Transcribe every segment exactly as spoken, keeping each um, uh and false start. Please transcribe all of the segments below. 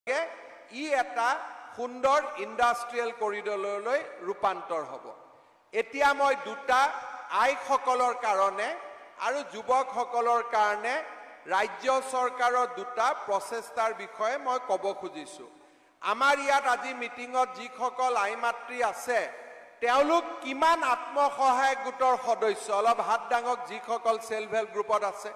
ই এটা সুন্দৰ ইণ্ডাষ্ট্ৰিয়েল কৰিডৰলৈ ৰূপান্তৰ হ'ব। এতিয়া মই দুটা আইসকলৰ কাৰণে আৰু যুৱকসকলৰ কাৰণে ৰাজ্য চৰকাৰৰ দুটা প্ৰচেষ্টাৰ বিষয়ে মই ক'ব খুজিছোঁ। আমাৰ ইয়াত আজি মিটিঙত যিসকল আইমাতৃ আছে তেওঁলোক কিমান আত্মসহায়ক গোটৰ সদস্য অলপ হাত দাঙক। যিসকল সেলফ হেল্প গ্ৰুপত আছে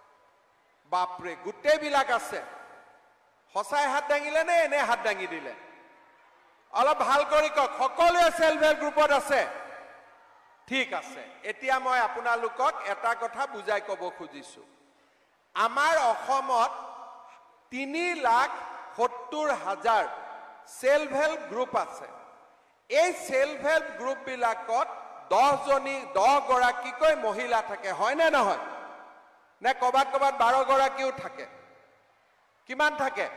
বাপৰে গোটেইবিলাক আছে। সঁচাই হাত দাঙিলে নে এনে হাত দাঙি দিলে? অলপ ভাল কৰি কওক। সকলোৱে সেলফ হেল্প গ্ৰুপত আছে? ঠিক আছে। এতিয়া মই আপোনালোকক এটা কথা বুজাই ক'ব খুজিছোঁ। আমাৰ অসমত তিনি লাখ সত্তৰ হাজাৰ সেলফ হেল্প গ্ৰুপ আছে। এই সেলফ হেল্প গ্ৰুপবিলাকত দহজনী দহ গৰাকীকৈ মহিলা থাকে, হয় নে নহয়? নে ক'বাত ক'বাত বাৰ গৰাকীও থাকে? কিমান থাকে?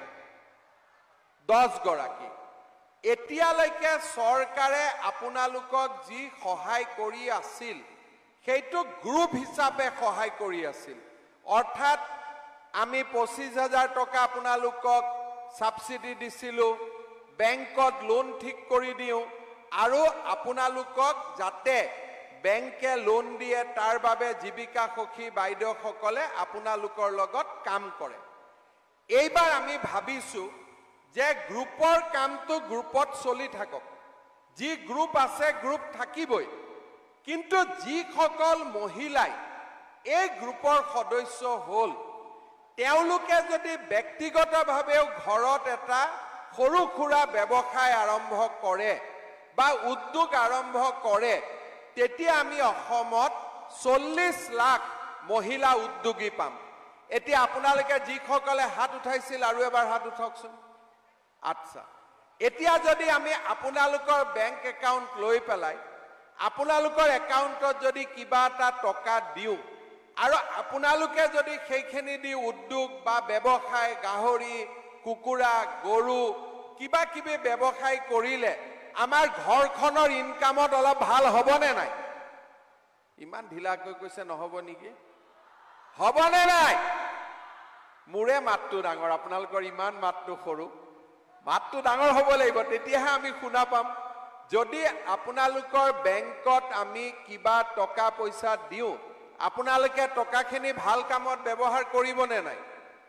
দহ গৰাকী। এতিয়ালৈকে চৰকাৰে আপোনালোকক যি সহায় কৰি আছিল সেইটো গ্ৰুপ হিচাপে সহায় কৰি আছিল। অৰ্থাৎ আমি পঁচিছ হাজাৰ টকা আপোনালোকক সাবসিডি দিছিলোঁ, বেংকত লোন ঠিক কৰি দিওঁ আৰু আপোনালোকক যাতে বেংকে লোন দিয়ে তাৰ বাবে জীৱিকা সখী বাইদেউসকলে আপোনালোকৰ লগত কাম কৰে। এইবাৰ আমি ভাবিছোঁ যে গ্ৰুপৰ কামটো গ্ৰুপত চলি থাকক। যি গ্ৰুপ আছে গ্ৰুপ থাকিবই, কিন্তু যিসকল মহিলাই এই গ্ৰুপৰ সদস্য হ'ল তেওঁলোকে যদি ব্যক্তিগতভাৱেও ঘৰত এটা সৰু সুৰা ব্যৱসায় আৰম্ভ কৰে বা উদ্যোগ আৰম্ভ কৰে তেতিয়া আমি অসমত চল্লিছ লাখ মহিলা উদ্যোগী পাম। এতিয়া আপোনালোকে যিসকলে হাত উঠাইছিল আৰু এবাৰ হাত উঠাওকচোন। আচ্ছা, এতিয়া যদি আমি আপোনালোকৰ বেংক একাউণ্ট লৈ পেলাই আপোনালোকৰ একাউণ্টত যদি কিবা এটা টকা দিওঁ আৰু আপোনালোকে যদি সেইখিনি দি উদ্যোগ বা ব্যৱসায় গাহৰি কুকুৰা গৰু কিবা কিবি ব্যৱসায় কৰিলে আমাৰ ঘৰখনৰ ইনকামত অলপ ভাল হ'বনে নাই? ইমান ঢিলাকৈ কৈছে নহ'ব নেকি? হ'বনে নাই? মোৰে মাতটো ডাঙৰ, আপোনালোকৰ ইমান মাতটো সৰু। মাতটো ডাঙৰ হ'ব লাগিব, তেতিয়াহে আমি শুনা পাম। যদি আপোনালোকৰ বেংকত আমি কিবা টকা পইচা দিওঁ আপোনালোকে টকাখিনি ভাল কামত ব্যৱহাৰ কৰিবনে নাই?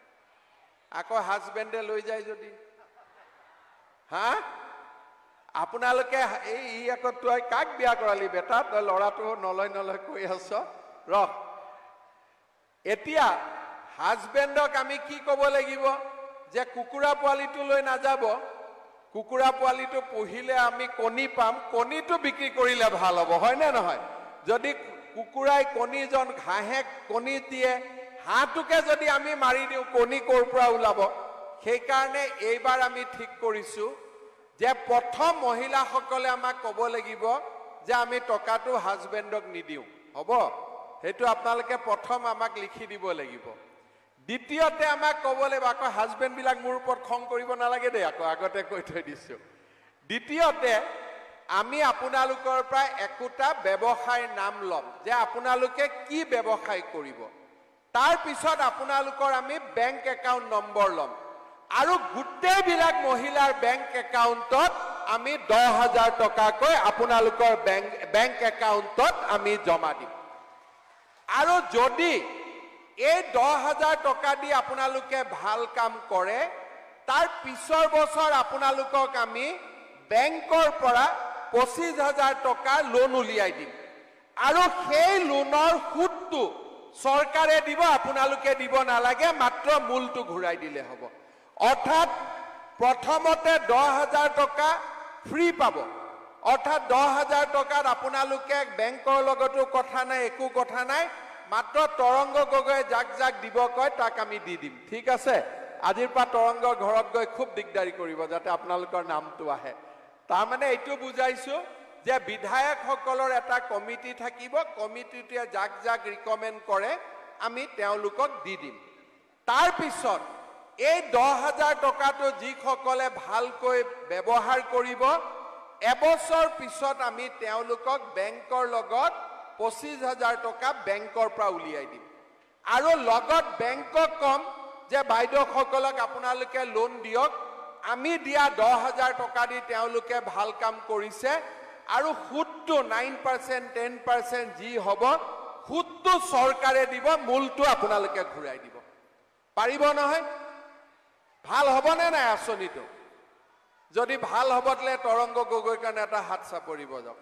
আকৌ হাজবেণ্ডে লৈ যায় যদি? হা? আপোনালোকে এই ই আকৌ তই কাক বিয়া কৰালি বেটা? তই ল'ৰাটো নলয় নলয় কৈ আছ, ৰহ। এতিয়া হাজবেণ্ডক আমি কি ক'ব লাগিব? যে কুকুৰা পোৱালিটো লৈ নাযাব। কুকুৰা পোৱালিটো পুহিলে আমি কণী পাম, কণীটো বিক্ৰী কৰিলে ভাল হ'ব, হয় নে নহয়? যদি কুকুৰাই কণীজন হাঁহে কণী দিয়ে, হাঁহটোকে যদি আমি মাৰি দিওঁ কণী ক'ৰ পৰা ওলাব? সেইকাৰণে এইবাৰ আমি ঠিক কৰিছোঁ যে প্ৰথম মহিলাসকলে আমাক ক'ব লাগিব যে আমি টকাটো হাজবেণ্ডক নিদিওঁ, হ'ব? সেইটো আপোনালোকে প্ৰথম আমাক লিখি দিব লাগিব। দ্বিতীয়তে আমাক ক'ব লাগিব, আকৌ হাজবেণ্ডবিলাক মোৰ ওপৰত খং কৰিব নালাগে দেই, আকৌ আগতে কৈ থৈ দিছোঁ। দ্বিতীয়তে আমি আপোনালোকৰ পৰা একোটা ব্যৱসায়ৰ নাম ল'ম যে আপোনালোকে কি ব্যৱসায় কৰিব। তাৰ পিছত আপোনালোকৰ আমি বেংক একাউণ্ট নম্বৰ ল'ম আৰু গোটেইবিলাক মহিলাৰ বেংক একাউণ্টত আমি দহ হাজাৰ টকাকৈ আপোনালোকৰ বেংক বেংক একাউণ্টত আমি জমা দিম। আৰু যদি এই দহ হাজাৰ টকা দি আপোনালোকে ভাল কাম কৰে তাৰ পিছৰ বছৰ আপোনালোকক আমি বেংকৰ পৰা পঁচিছ হাজাৰ টকা লোন উলিয়াই দিম আৰু সেই লোনৰ সুদটো চৰকাৰে দিব, আপোনালোকে দিব নালাগে, মাত্ৰ মূলটো ঘূৰাই দিলে হ'ব। অৰ্থাৎ প্ৰথমতে দহ হাজাৰ টকা ফ্ৰী পাব। অৰ্থাৎ দহ হাজাৰ টকাত আপোনালোকে বেংকৰ লগতো কথা নাই, একো কথা নাই, মাত্ৰ তৰংগ গগৈ যাক যাক দিব কয় তাক আমি দি দিম। ঠিক আছে? আজিৰ পৰা তৰংগৰ ঘৰত গৈ খুব দিগদাৰি কৰিব যাতে আপোনালোকৰ নামটো আহে। তাৰমানে এইটো বুজাইছোঁ যে বিধায়কসকলৰ এটা কমিটি থাকিব, কমিটিটোৱে যাক যাক ৰিকমেণ্ড কৰে আমি তেওঁলোকক দি দিম। তাৰপিছত এই দহ হাজাৰ টকাটো যিসকলে ভালকৈ ব্যৱহাৰ কৰিব এবছৰ পিছত আমি তেওঁলোকক বেংকৰ লগত পঁচিছ হাজাৰ টকা বেংকৰ পৰা উলিয়াই দিম আৰু লগত বেংকক কম যে বাইদেউসকলক আপোনালোকে লোন দিয়ক, আমি দিয়া দহ হাজাৰ টকা দি তেওঁলোকে ভাল কাম কৰিছে আৰু সুদটো নাইন পাৰ্চেণ্ট টেন পাৰ্চেণ্ট যি হ'ব সুদটো চৰকাৰে দিব মূলটো আপোনালোকে ঘূৰাই দিব পাৰিব নহয় ভাল হ'বনে নাই আঁচনিটো যদি ভাল হ'বতলে তৰংগ গগৈ কাৰণে এটা হাত চাপৰি বজাওক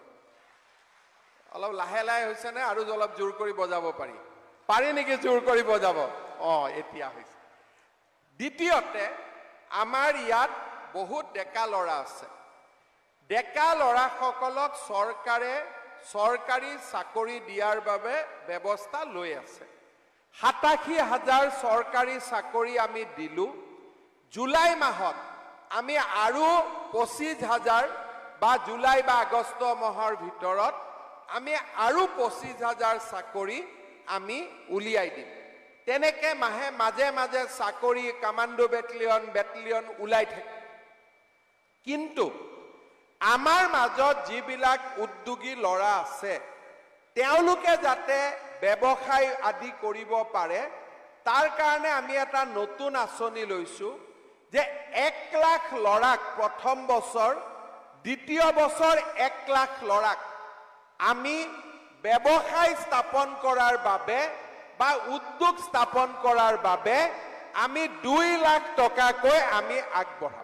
অলপ লাহে লাহে হৈছে নে আৰু অলপ জোৰ কৰি বজাব পাৰি পাৰি নেকি জোৰ কৰি বজাব অ এতিয়া হৈছে দ্বিতীয়তে আমাৰ ইয়াত বহুত ডেকা ল'ৰা আছে ডেকা ল'ৰাসকলক চৰকাৰে চৰকাৰী চাকৰি দিয়াৰ বাবে ব্যৱস্থা লৈ আছে সাতাশী হাজাৰ চৰকাৰী চাকৰি আমি দিলো জুলাই মাহত আমি আৰু পঁচিছ হাজাৰ বা জুলাই বা আগষ্ট মাহৰ ভিতৰত আমি আৰু পঁচিছ হাজাৰ চাকৰি আমি উলিয়াই দিম তেনেকে মাহে মাজে মাজে চাকৰি কমান্ডো বেটেলিয়ন বেটেলিয়ন উলাই থাকে কিন্তু আমাৰ মাজত যিবিলাক উদ্যোগী ল'ৰা আছে তেওঁলোকে যাতে ব্যৱসায় আদি কৰিব পাৰে তাৰ কাৰণে আমি এটা নতুন আঁচনি লৈছো যে এক লাখ ল'ৰাক প্ৰথম বছৰ দ্বিতীয় বছৰ এক লাখ ল'ৰাক আমি ব্যৱসায় স্থাপন কৰাৰ বাবে বা উদ্যোগ স্থাপন কৰাৰ বাবে আমি দুই লাখ টকাকৈ আমি আগবঢ়াম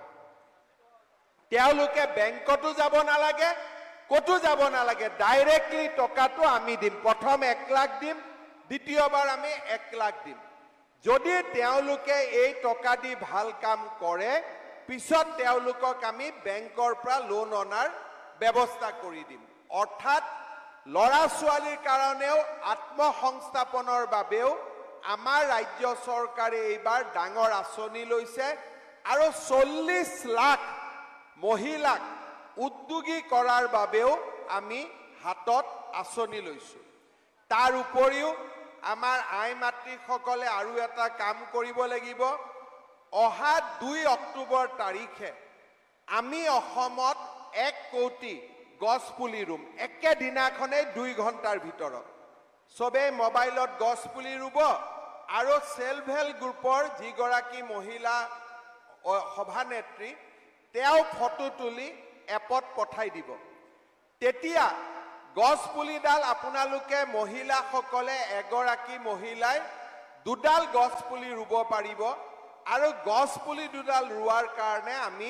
তেওঁলোকে বেংকতো যাব নালাগে কতো যাব নালাগে ডাইৰেক্টলি টকাটো আমি দিম প্ৰথম এক লাখ দিম দ্বিতীয়বাৰ আমি এক লাখ দিম যদি তেওঁলোকে এই টকা দি ভাল কাম কৰে পিছত তেওঁলোকক আমি বেংকৰ পৰা লোন অনাৰ ব্যৱস্থা কৰি দিম অৰ্থাৎ লৰা ছোৱালীৰ কাৰণেও আত্মসংস্থাপনৰ বাবেও আমাৰ ৰাজ্য চৰকাৰে এইবাৰ ডাঙৰ আঁচনি লৈছে আৰু চল্লিশ লাখ মহিলাক উদ্যোগী কৰাৰ বাবেও আমি হাতত আঁচনি লৈছো তাৰ উপৰিও আমাৰ আই মাতৃসকলে আৰু এটা কাম কৰিব লাগিব অহা দুই অক্টোবৰ তাৰিখে আমি অসমত এক কোটি গছ পুলি ৰুম একে দিনাখনে দুই ঘণ্টাৰ ভিতৰত সবে মোবাইলত গছ পুলি ৰুব আৰু সেলফ হেল্প গ্ৰুপৰ যিগৰাকী মহিলা সভানেত্ৰী তেওঁ ফটো তুলি এপত পঠাই দিব তেতিয়া গছ পুলিডাল আপোনালোকে মহিলাসকলে এগৰাকী মহিলাই দুডাল গছ পুলি ৰুব পাৰিব আৰু গছ পুলি দুডাল ৰুৱাৰ কাৰণে আমি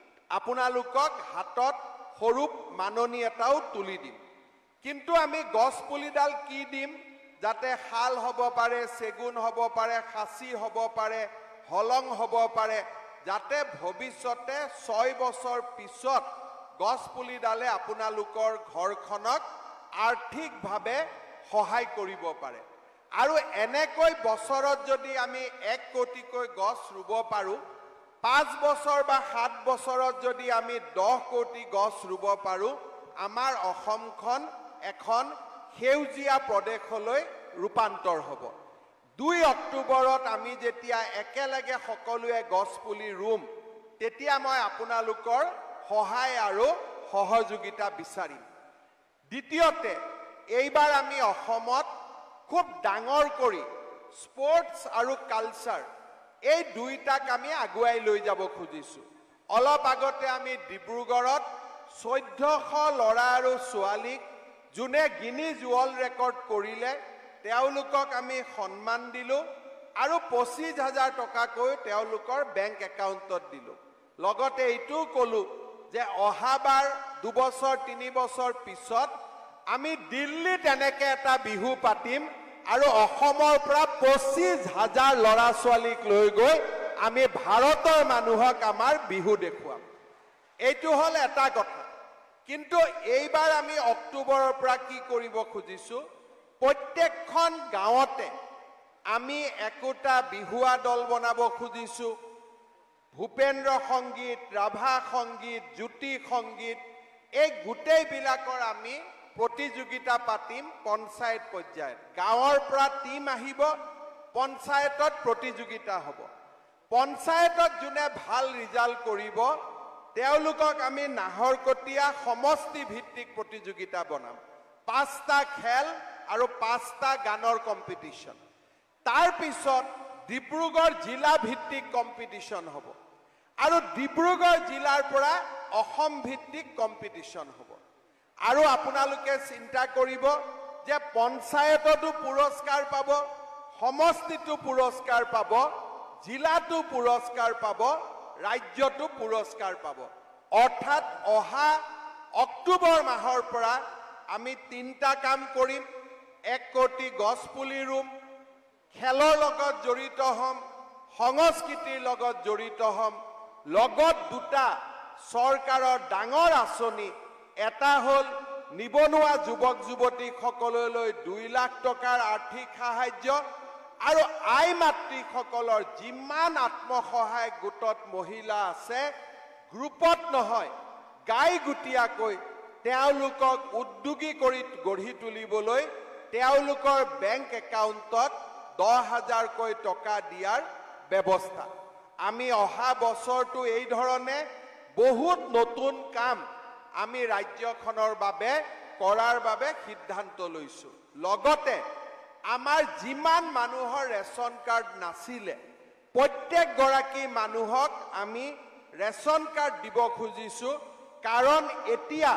আপোনালোকক হাতত সৰুপ মাননি এটাও তুলি দিম কিন্তু আমি গছ পুলিডাল কি দিম যাতে শাল হ'ব পাৰে চেগুন হ'ব পাৰে খাচি হ'ব পাৰে হলং হ'ব পাৰে যাতে ভৱিষ্যতে ছয় বছৰ পিছত গছ পুলিডালে আপোনালোকৰ ঘৰখনক আৰ্থিকভাৱে সহায় কৰিব পাৰে আৰু এনেকৈ বছৰত যদি আমি এক কোটিকৈ গছ ৰুব পাৰো পাঁচ বছৰ বা সাত বছৰত যদি আমি দহ কোটি গছ ৰুব পাৰো আমাৰ অসমখন এখন সেউজীয়া প্ৰদেশলৈ ৰূপান্তৰ হ'ব দুই অক্টোবৰত আমি যেতিয়া একেলগে সকলোৱে গছ পুলি ৰুম তেতিয়া মই আপোনালোকৰ সহায় আৰু সহযোগিতা বিচাৰিম দ্বিতীয়তে এইবাৰ আমি অসমত খুব ডাঙৰ কৰি স্পৰ্টছ আৰু কালচাৰ এই দুইটাক আমি আগুৱাই লৈ যাব খুজিছো অলপ আগতে আমি ডিব্ৰুগড়ত চৈধ্যশ ল'ৰা আৰু ছোৱালীক যোনে গিনিজ ৱৰ্ল্ড ৰেকৰ্ড কৰিলে তেওঁলোকক আমি সন্মান দিলো আৰু পঁচিছ হাজাৰ টকাকৈ তেওঁলোকৰ বেংক একাউণ্টত দিলো লগতে এইটো কলো যে অহাবাৰ দুবছৰ তিনি বছৰ পিছত আমি দিল্লীত এনেকে এটা বিহু পাতিম আৰু অসমৰ পৰা পঁচিছ হাজাৰ ল'ৰা ছোৱালীক লৈ গৈ আমি ভাৰতৰ মানুহক আমাৰ বিহু দেখুৱাম এইটো হল এটা কথা কিন্তু এইবাৰ আমি অক্টোবৰৰ পৰা কি কৰিব খুজিছো প্ৰত্যেকখন গাঁৱতে আমি একোটা বিহুৱা দল বনাব খুজিছো ভূপেন্দ্ৰ সংগীত ৰাভা সংগীত জ্যোতি সংগীত এই গোটেই বিলাকৰ আমি প্ৰতিযোগিতা পাতিম পঞ্চায়ত পৰ্যায়ত গাঁৱৰ পৰা টিম আহিব পঞ্চায়তত প্ৰতিযোগিতা হ'ব পঞ্চায়তত যোনে ভাল ৰিজাল্ট কৰিব তেওঁলোকক আমি নাহৰকটীয়া সমষ্টি ভিত্তিক প্ৰতিযোগিতা বনাম পাঁচটা খেল আৰু পাঁচটা গানৰ কম্পিটিশন তাৰ পিছত ডিব্ৰুগড় জিলা ভিত্তিক কম্পিটিশন হ'ব আৰু ডিব্ৰুগড় জিলাৰ পৰা অসম ভিত্তিক কম্পিটিশন হ'ব আৰু আপোনালোকে চিন্তা কৰিব যে পঞ্চায়ততো পুৰস্কাৰ পাব সমষ্টিতো পুৰস্কাৰ পাব জিলাতো পুৰস্কাৰ পাব ৰাজ্যতো পুৰস্কাৰ পাব অৰ্থাৎ অহা অক্টোবৰ মাহৰ পৰা আমি তিনটা কাম কৰিম এক কোটি গছ পুলি ৰুম খেলৰ লগত জড়িত হম সংস্কৃতিৰ লগত জড়িত হম লগত দুটা চৰকাৰৰ ডাঙৰ আঁচনি এটা হল নিবনুৱা যুৱক যুৱতীসকললৈ দুই লাখ টকাৰ আৰ্থিক সাহায্য আৰু আই মাতৃসকলৰ যিমান আত্মসহায়ক গোটত মহিলা আছে গ্ৰুপত নহয় গাই গুটিয়াকৈ তেওঁলোকক উদ্যোগী কৰি গঢ়ি তুলিবলৈ তেওঁলোকৰ বেংক একাউণ্টত দহ হাজাৰকৈ টকা দিয়াৰ ব্যৱস্থা আমি অহা বছৰটো এই ধৰণে বহুত নতুন কাম আমি ৰাজ্যখনৰ বাবে কৰাৰ বাবে সিদ্ধান্ত লৈছো লগতে আমাৰ যিমান মানুহৰ ৰেচন কাৰ্ড নাছিলে প্ৰত্যেক গৰাকী মানুহক আমি ৰেচন কাৰ্ড দিব খুজিছো কাৰণ এতিয়া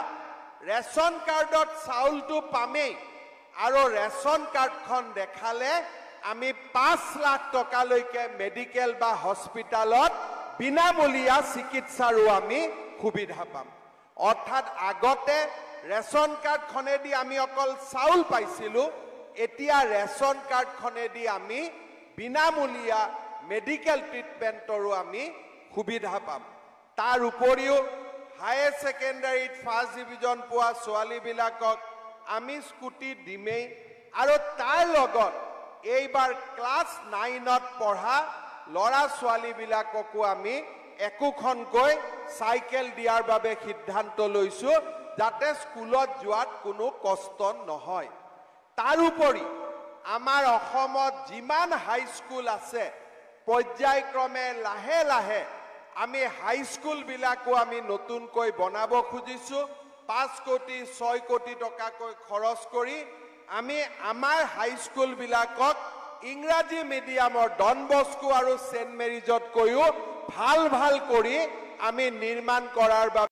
ৰেচন কাৰ্ডত চাউলটো পামেই আৰু ৰেচন কাৰ্ডখন দেখালে আমি পাঁচ লাখ টকালৈকে মেডিকেল বা হস্পিটালত বিনামূলীয়া চিকিৎসাৰো আমি সুবিধা পাম অৰ্থাৎ আগতে ৰেচন কাৰ্ডখনেদি আমি অকল চাউল পাইছিলো এতিয়া ৰেচন কাৰ্ডখনেদি আমি বিনামূলীয়া মেডিকেল ট্ৰিটমেণ্টৰো আমি সুবিধা পাম তাৰ উপৰিও হায়াৰ সেকেন্ডাৰীত ফাৰ্ষ্ট ডিভিজন পোৱা ছোৱালীবিলাকক আমি স্কুটি দিমেই আৰু তাৰ লগত এইবাৰ ক্লাছ নাইনত পঢ়া লৰা ছোৱালীবিলাককো আমি একোখনকৈ সাইকেল দিয়াৰ বাবে সিদ্ধান্ত লৈছো যাতে স্কুলত যোৱাত কোনো কষ্ট নহয় তাৰ উপৰি আমাৰ অসমত যিমান হাই স্কুল আছে পৰ্যায়ক্ৰমে লাহে লাহে আমি হাই স্কুল বিলাকো আমি নতুনকৈ বনাব খুজিছো পাঁচ কোটি ছয় কোটি টকাকৈ খৰচ কৰি আমি আমাৰ হাই স্কুল বিলাকক ইংৰাজী মিডিয়ামৰ ডন বস্কো আৰু সেন্ট মেৰিজত কৈও ভাল ভাল কৰি আমি নিৰ্মাণ কৰাৰ বাবে